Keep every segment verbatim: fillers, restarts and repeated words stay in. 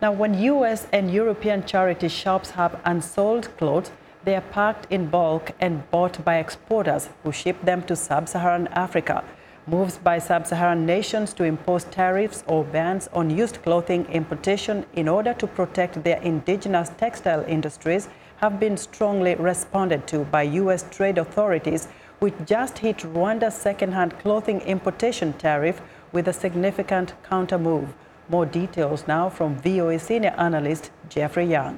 Now, when U S and European charity shops have unsold clothes, they are packed in bulk and bought by exporters who ship them to Sub-Saharan Africa. Moves by Sub-Saharan nations to impose tariffs or bans on used clothing importation in order to protect their indigenous textile industries have been strongly responded to by U S trade authorities, which just hit Rwanda's second-hand clothing importation tariff with a significant counter-move. More details now from V O A senior analyst Jeffrey Young.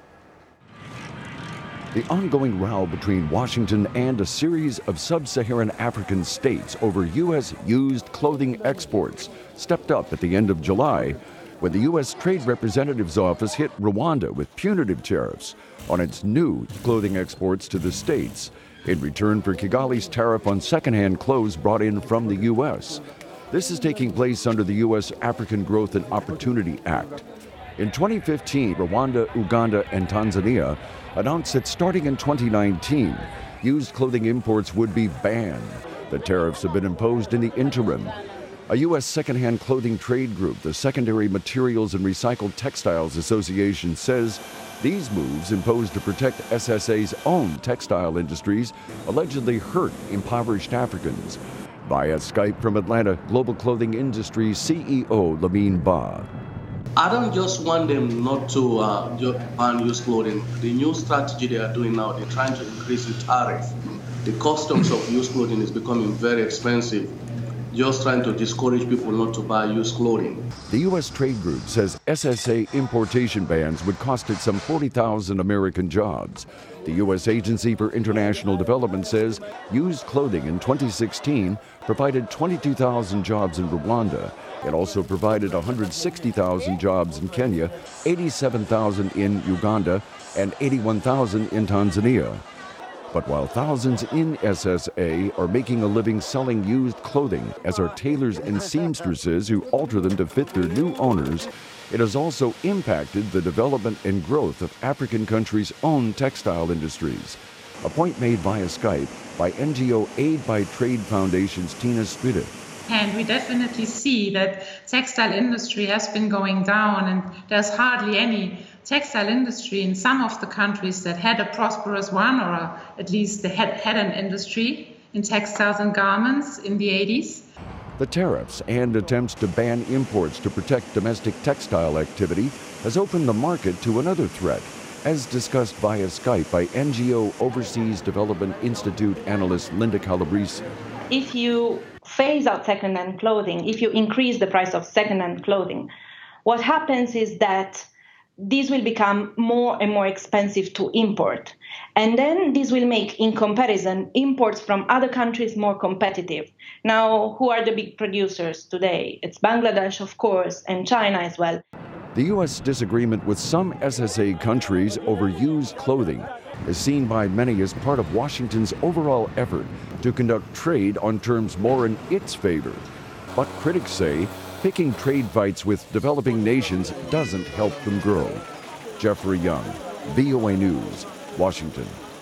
The ongoing row between Washington and a series of sub-Saharan African states over U S used clothing exports stepped up at the end of July when the U S Trade Representative's office hit Rwanda with punitive tariffs on its new clothing exports to the states in return for Kigali's tariff on secondhand clothes brought in from the U S. This is taking place under the U S African Growth and Opportunity Act. In twenty fifteen, Rwanda, Uganda, and Tanzania announced that starting in twenty nineteen, used clothing imports would be banned. The tariffs have been imposed in the interim. A U S secondhand clothing trade group, the Secondary Materials and Recycled Textiles Association, says these moves imposed to protect S S A's own textile industries allegedly hurt impoverished Africans. Via Skype from Atlanta, Global Clothing Industries C E O Lamine Ba. I don't just want them not to uh, just ban used clothing. The new strategy they are doing now, they're trying to increase the tariff. The customs of used clothing is becoming very expensive. Just trying to discourage people not to buy used clothing. The U S trade group says S S A importation bans would cost it some forty thousand American jobs. The U S Agency for International Development says used clothing in twenty sixteen provided twenty-two thousand jobs in Rwanda. It also provided one hundred sixty thousand jobs in Kenya, eighty-seven thousand in Uganda, and eighty-one thousand in Tanzania. But while thousands in S S A are making a living selling used clothing, as are tailors and seamstresses who alter them to fit their new owners, it has also impacted the development and growth of African countries' own textile industries. A point made via Skype by N G O Aid by Trade Foundation's Tina Spide. And we definitely see that textile industry has been going down, and there's hardly any textile industry in some of the countries that had a prosperous one, or a, at least they had, had an industry in textiles and garments in the eighties. The tariffs and attempts to ban imports to protect domestic textile activity has opened the market to another threat, as discussed via Skype by N G O Overseas Development Institute analyst Linda Calabrese. If you phase out second-hand clothing, if you increase the price of second-hand clothing, what happens is that these will become more and more expensive to import. And then this will make, in comparison, imports from other countries more competitive. Now, who are the big producers today? It's Bangladesh, of course, and China as well. The U S disagreement with some S S A countries over used clothing is seen by many as part of Washington's overall effort to conduct trade on terms more in its favor. But critics say picking trade fights with developing nations doesn't help them grow. Jeffrey Young, V O A News, Washington.